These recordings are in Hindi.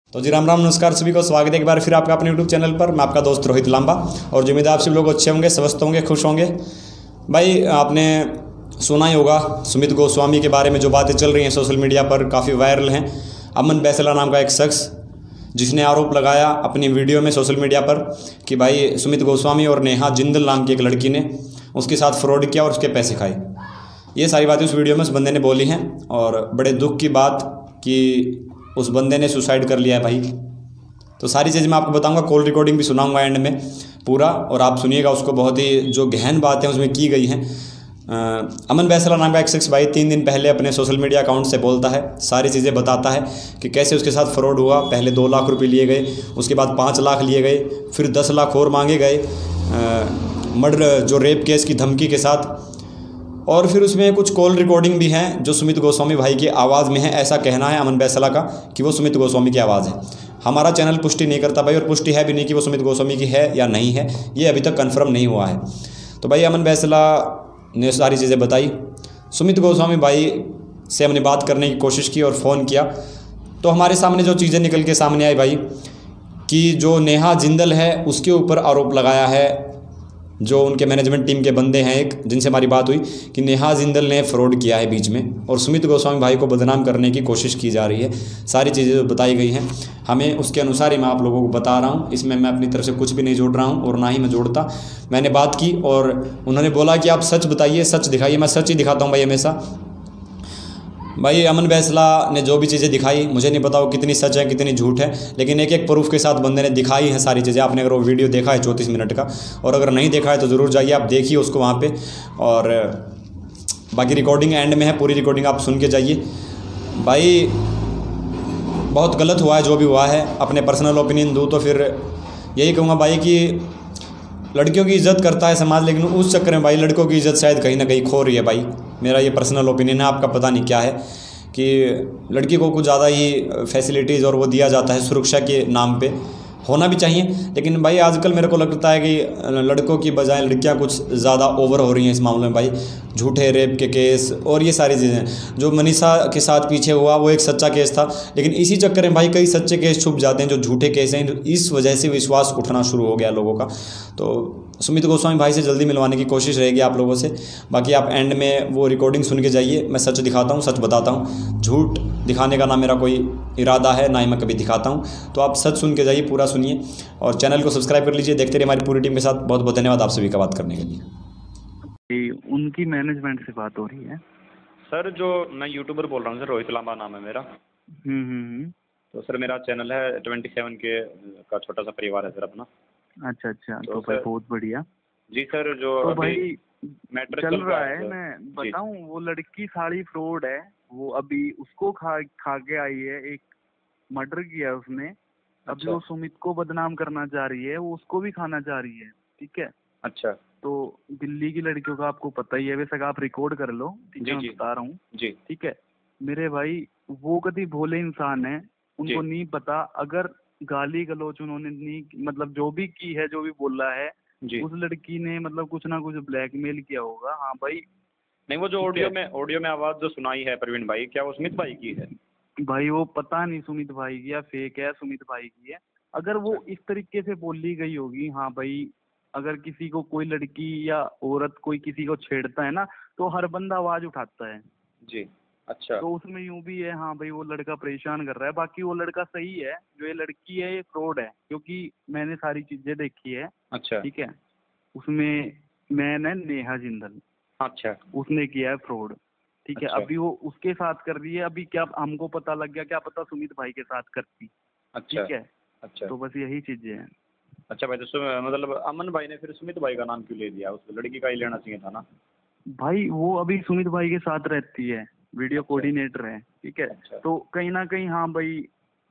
तो जी राम राम नमस्कार सभी को स्वागत है एक बार फिर आपका अपने यूट्यूब चैनल पर। मैं आपका दोस्त रोहित लांबा और जो उम्मीद है आप सभी लोग अच्छे होंगे, स्वस्थ होंगे, खुश होंगे। भाई आपने सुना ही होगा सुमित गोस्वामी के बारे में जो बातें चल रही हैं सोशल मीडिया पर, काफ़ी वायरल हैं। अमन बैसला नाम का एक शख्स जिसने आरोप लगाया अपनी वीडियो में सोशल मीडिया पर कि भाई सुमित गोस्वामी और नेहा जिंदल नाम की एक लड़की ने उसके साथ फ्रॉड किया और उसके पैसे खाए। ये सारी बातें उस वीडियो में उस बंदे ने बोली हैं और बड़े दुख की बात कि उस बंदे ने सुसाइड कर लिया है भाई। तो सारी चीज़ें मैं आपको बताऊंगा, कॉल रिकॉर्डिंग भी सुनाऊंगा एंड में पूरा, और आप सुनिएगा उसको। बहुत ही जो गहन बातें उसमें की गई हैं। अमन बैसला नाम का एक शख्स भाई 3 दिन पहले अपने सोशल मीडिया अकाउंट से बोलता है, सारी चीज़ें बताता है कि कैसे उसके साथ फ्रॉड हुआ। पहले 2 लाख रुपये लिए गए, उसके बाद 5 लाख लिए गए, फिर 10 लाख और मांगे गए मर्डर जो रेप केस की धमकी के साथ। और फिर उसमें कुछ कॉल रिकॉर्डिंग भी हैं जो सुमित गोस्वामी भाई की आवाज़ में है। ऐसा कहना है अमन बैसला का कि वो सुमित गोस्वामी की आवाज़ है। हमारा चैनल पुष्टि नहीं करता भाई, और पुष्टि है भी नहीं कि वो सुमित गोस्वामी की है या नहीं है, ये अभी तक कंफर्म नहीं हुआ है। तो भाई अमन बैसला ने सारी चीज़ें बताई। सुमित गोस्वामी भाई से हमने बात करने की कोशिश की और फ़ोन किया, तो हमारे सामने जो चीज़ें निकल के सामने आई भाई कि जो नेहा जिंदल है उसके ऊपर आरोप लगाया है जो उनके मैनेजमेंट टीम के बंदे हैं एक, जिनसे हमारी बात हुई, कि नेहा जिंदल ने फ्रॉड किया है बीच में और सुमित गोस्वामी भाई को बदनाम करने की कोशिश की जा रही है। सारी चीज़ें जो बताई गई हैं हमें उसके अनुसार ही मैं आप लोगों को बता रहा हूँ। इसमें मैं अपनी तरफ से कुछ भी नहीं जोड़ रहा हूँ और ना ही मैं जोड़ता। मैंने बात की और उन्होंने बोला कि आप सच बताइए, सच दिखाइए। मैं सच ही दिखाता हूँ भाई हमेशा। भाई अमन बैसला ने जो भी चीज़ें दिखाई, मुझे नहीं पता वो कितनी सच है कितनी झूठ है, लेकिन एक एक प्रूफ के साथ बंदे ने दिखाई है सारी चीज़ें। आपने अगर वो वीडियो देखा है 34 मिनट का, और अगर नहीं देखा है तो ज़रूर जाइए आप देखिए उसको वहाँ पे। और बाकी रिकॉर्डिंग एंड में है, पूरी रिकॉर्डिंग आप सुन के जाइए। भाई बहुत गलत हुआ है जो भी हुआ है। अपने पर्सनल ओपिनियन दूँ तो फिर यही कहूँगा भाई कि लड़कियों की इज़्ज़त करता है समाज, लेकिन उस चक्कर में भाई लड़कों की इज़्ज़त शायद कहीं ना कहीं खो रही है भाई। मेरा ये पर्सनल ओपिनियन है, आपका पता नहीं क्या है, कि लड़की को कुछ ज़्यादा ही फैसिलिटीज़ और वो दिया जाता है सुरक्षा के नाम पे। होना भी चाहिए, लेकिन भाई आजकल मेरे को लगता है कि लड़कों की बजाय लड़कियां कुछ ज़्यादा ओवर हो रही हैं इस मामले में भाई। झूठे रेप के केस और ये सारी चीज़ें, जो मनीषा के साथ पीछे हुआ वो एक सच्चा केस था, लेकिन इसी चक्कर में भाई कई सच्चे केस छुप जाते हैं जो झूठे केस हैं। इस वजह से विश्वास उठना शुरू हो गया लोगों का। तो सुमित गोस्वामी भाई से जल्दी मिलवाने की कोशिश रहेगी आप लोगों से। बाकी आप एंड में वो रिकॉर्डिंग सुन के जाइए। मैं सच दिखाता हूँ, सच बताता हूँ। झूठ दिखाने का ना मेरा कोई इरादा है, ना ही मैं कभी दिखाता हूँ। तो आप सच सुन के जाइए, पूरा सुनिए और चैनल को सब्सक्राइब कर लीजिए। देखते रहिए हमारी पूरी टीम के साथ। बहुत बहुत धन्यवाद आप सभी का बात करने के लिए। उनकी मैनेजमेंट से बात हो रही है सर। जो मैं यूट्यूबर बोल रहा हूँ सर, रोहित लांबा नाम है मेरा। तो सर मेरा चैनल है 27 के का छोटा सा परिवार है सर अपना। अच्छा, तो भाई बहुत बढ़िया जी सर। जो तो भाई मैटर चल रहा है, मैं बताऊं, वो लड़की सारी फ्रॉड है। वो अभी उसको खा के आई है, एक मर्डर किया उसने। अभी अच्छा। वो सुमित को बदनाम करना चाह रही है, वो उसको भी खाना चाह रही है। ठीक है। अच्छा। तो दिल्ली की लड़कियों का आपको पता ही है, वैसे आप रिकॉर्ड कर लो। ठीक है, मैं बता रहा हूँ जी। ठीक है मेरे भाई, वो कभी भोले इंसान है, उनको नहीं पता। अगर गाली गलौच उन्होंने नहीं, मतलब जो भी की है, जो भी बोला है, उस लड़की ने मतलब कुछ ना कुछ ब्लैकमेल किया होगा। हाँ भाई। नहीं, वो जो ऑडियो में आवाज जो सुनाई है प्रवीण भाई, क्या वो सुमित भाई की है? भाई वो पता नहीं सुमित भाई की या फेक है, सुमित भाई की है। अगर वो इस तरीके से बोली गई होगी, हाँ भाई, अगर किसी को कोई लड़की या औरत कोई किसी को छेड़ता है ना, तो हर बंदा आवाज उठाता है जी। अच्छा। तो उसमें यूं भी है, हाँ भाई वो लड़का परेशान कर रहा है। बाकी वो लड़का सही है, जो ये लड़की है ये फ्रॉड है, क्योंकि मैंने सारी चीजें देखी है। अच्छा। ठीक है। उसमें मैन है नेहा जिंदल। अच्छा। उसने किया है फ्रॉड। ठीक है। अच्छा। अभी वो उसके साथ कर रही है। अभी क्या हमको पता लग गया, क्या पता सुमित भाई के साथ करती। अच्छा। ठीक है। अच्छा। तो बस यही चीजें हैं। अच्छा भाई, तो मतलब अमन भाई ने फिर सुमित भाई का नाम क्यों ले दिया? उस लड़की का ही लेना चाहिए था ना। भाई वो अभी सुमित भाई के साथ रहती है, वीडियो कोऑर्डिनेटर है। ठीक है। अच्छा। तो कहीं ना कहीं हाँ भाई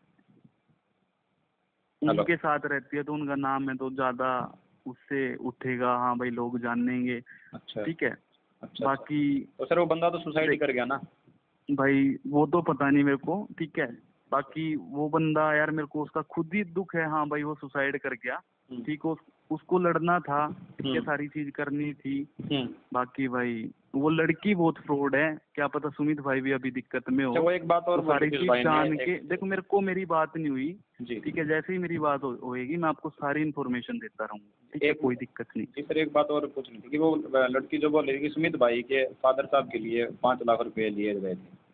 उनके साथ रहती है, तो उनका नाम है तो ज्यादा उससे उठेगा। हाँ भाई लोग जानेंगे। अच्छा। ठीक है। अच्छा। बाकी तो सर वो बंदा तो सुसाइड कर गया ना? भाई वो तो पता नहीं मेरे को। ठीक है। बाकी वो बंदा यार मेरे को उसका खुद ही दुख है। हाँ भाई वो सुसाइड कर गया, ठीक है, उसको लड़ना था, ठीक है, सारी चीज करनी थी। बाकी भाई वो लड़की बहुत फ्रॉड है, क्या पता सुमित भाई भी अभी दिक्कत में हो। वो एक बात और सारी चीज जान के देखो, मेरे को मेरी बात नहीं हुई, ठीक है, जैसे ही मेरी बात होएगी मैं आपको सारी इन्फॉर्मेशन देता रहूंगा, ठीक है, कोई दिक्कत नहीं। जी सर, एक बात और पूछनी थी कि वो लड़की जो बोल रही थी कि सुमित भाई के फादर साहब के लिए 5 लाख रुपए लिए गए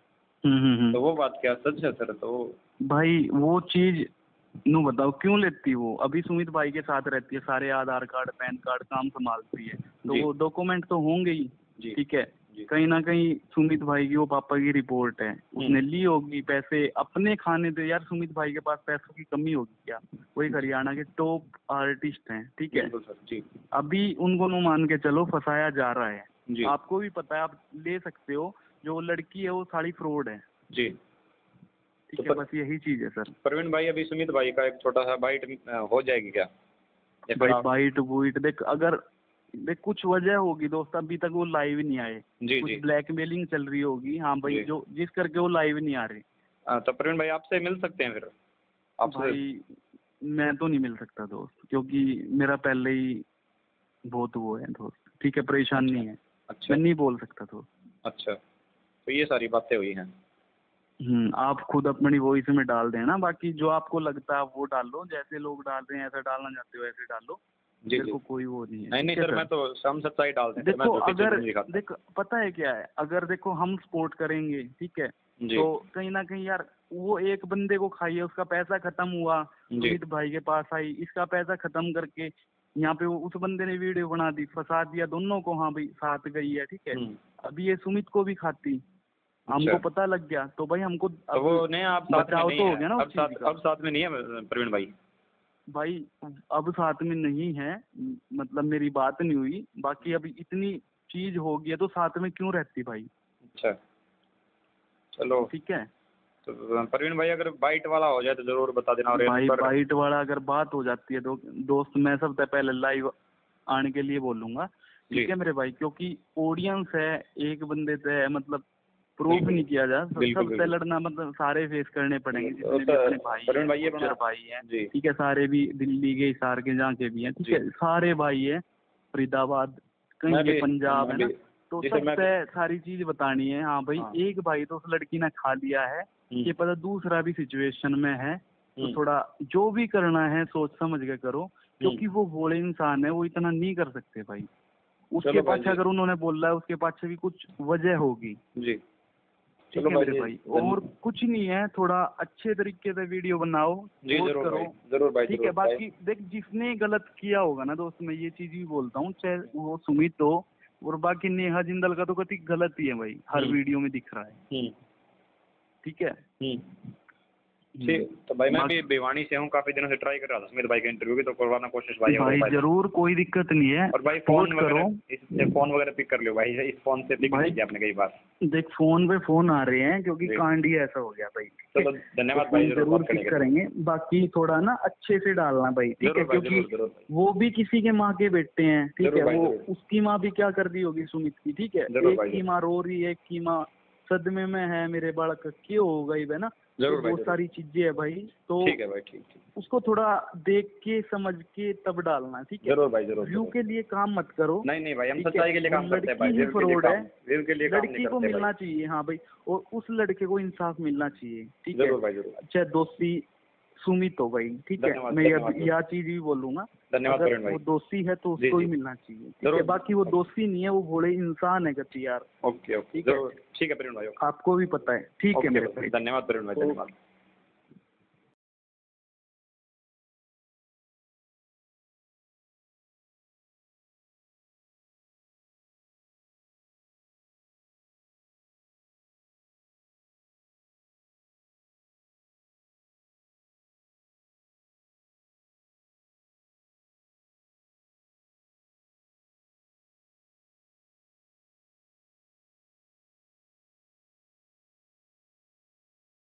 थे, तो वो बात क्या सच है सर? तो भाई वो चीज नू बताओ क्यों लेती वो? अभी सुमित भाई के साथ रहती है, सारे आधार कार्ड पैन कार्ड काम संभालती है, तो वो डॉक्यूमेंट तो होंगे ही, ठीक है। कहीं ना कहीं सुमित भाई की वो पापा की रिपोर्ट है, उसने ली होगी पैसे अपने खाने दे। यार सुमित भाई के पास पैसों की कमी होगी क्या? वो एक हरियाणा के टॉप आर्टिस्ट हैं, ठीक है। अभी उनको नो मान के चलो फंसाया जा रहा है, आपको भी पता है, आप ले सकते हो। जो लड़की है वो सारी फ्रॉड है जी, ठीक है। बस यही चीज है सर। प्रवीण भाई, अभी सुमित भाई का एक छोटा सा बाइट हो जाएगी क्या? बाइट बुइट देख, अगर देख कुछ वजह होगी दोस्त, अभी तक वो लाइव नहीं आए, कुछ ब्लैकमेलिंग चल रही होगी। हाँ भाई, जो जिस करके वो लाइव नहीं आ रहे। तो प्रवीण भाई आपसे मिल सकते हैं फिर? भाई मैं तो नहीं मिल सकता दोस्त, क्योंकि मेरा पहले ही बहुत वो है दोस्त, ठीक है, परेशान नहीं है। मैं नहीं बोल सकता दोस्त। अच्छा, तो ये सारी बातें हुई हैं। आप खुद अपनी वॉइस में डाल देना, बाकी जो आपको लगता है वो डाल लो, जैसे लोग डाल रहे हैं ऐसा डालना चाहते हो ऐसे डाल लो, मेरे को कोई वो नहीं है। नहीं सर, मैं तो हम सच्चाई डाल देते हैं। देखो अगर देखो पता है क्या है, अगर देखो हम सपोर्ट करेंगे, ठीक है, तो कहीं ना कहीं यार वो एक बंदे को खाई है, उसका पैसा खत्म हुआ, सुमित भाई के पास आई, इसका पैसा खत्म करके यहाँ पे उस बंदे ने वीडियो बना दी, फंसा दिया दोनों को। हाँ भाई साथ गई है, ठीक है, अभी ये सुमित को भी खाती, हमको पता लग गया, तो भाई हमको तो वो नहीं, आप बचाव तो हो गया ना। अब साथ में नहीं है प्रवीण भाई? भाई अब साथ में नहीं है, मतलब मेरी बात नहीं हुई, बाकी अभी इतनी चीज हो गई है तो साथ में क्यों रहती भाई? अच्छा चलो ठीक है। तो प्रवीण भाई अगर बाइट वाला हो जाए तो जरूर बता देना। और भाई बाइट वाला अगर बात हो जाती है तो दोस्त मैं सबसे पहले लाइव आने के लिए बोलूंगा, ठीक है मेरे भाई, क्योंकि ऑडियंस है, एक बंदे से है, मतलब प्रूफ नहीं किया जा, सबसे लड़ना मतलब सारे फेस करने पड़ेंगे, जितने भी अपने भाई हैं, ठीक है, सारे भी दिल्ली के हिसार के जहाँ के भी हैं, ठीक है, सारे भाई है, फरीदाबाद कहीं के पंजाब है ना, तो सबसे सारी चीज बतानी है। हाँ भाई एक भाई तो उस लड़की ने खा लिया है, ये पता दूसरा भी सिचुएशन में है, तो थोड़ा जो भी करना है सोच समझ के करो, क्योंकि वो भोले इंसान है, वो इतना नहीं कर सकते भाई। उसके पास अगर उन्होंने बोला है, उसके पास भी कुछ वजह होगी जी, ठीक है मेरे भाई, और कुछ नहीं है, थोड़ा अच्छे तरीके से वीडियो बनाओ, पोस्ट करो, जरूर भाई, ठीक है। बाकी देख जिसने गलत किया होगा ना दोस्त, मैं ये चीज भी बोलता हूँ, चाहे वो सुमित हो और बाकी नेहा जिंदल का तो कति गलत ही है भाई, हर वीडियो में दिख रहा है, ठीक है। तो भाई मैं भी भिवानी से हूँ, काफी दिनों से ट्राई कर रहा था सुमित भाई का इंटरव्यू की, तो करवाना कोशिश भाई जरूर, कोई दिक्कत नहीं है। और भाई फोन करो, इससे फोन वगैरह पिक कर लो भाई, इस फोन से पिक नहीं किया आपने कई बार। देख फोन पे फोन आ रहे हैं, क्योंकि कांड ही ऐसा हो गया भाई। चलो धन्यवाद भाई, जरूर पिक करेंगे। बाकी थोड़ा ना अच्छे से डालना भाई, ठीक है, क्योंकि वो भी किसी के माँ के बेटे हैं, ठीक है, वो उसकी माँ भी क्या कर दी होगी सुमित की, ठीक है, एक की माँ रो रही है, एक की माँ सदमे में है, मेरे बालक क्यों हो गई है ना, बहुत सारी चीजें है भाई, तो ठीक है भाई, ठीक उसको थोड़ा देख के समझ के तब डालना, ठीक है। जरूर भाई, जरूर। व्यू के लिए काम मत करो। नहीं भाई, हम सच्चाई के लिए काम करते हैं भाई, फ्रॉड है, लड़की को मिलना चाहिए। हाँ भाई, और उस लड़के को इंसाफ मिलना चाहिए, ठीक है। जरूर भाई, जरूर। अच्छा दोस्ती सुमित हो भाई, ठीक है, मैं यह चीज भी बोलूंगा, अगर वो दोस्ती है तो उसको ही मिलना चाहिए, ठीक है। बाकी वो दोस्ती नहीं है, वो भोले इंसान है गति यार। ओके, ठीक है प्रवीण भाई, आपको भी पता है, ठीक है मेरे भाई। धन्यवाद प्रवीण भाई, धन्यवाद।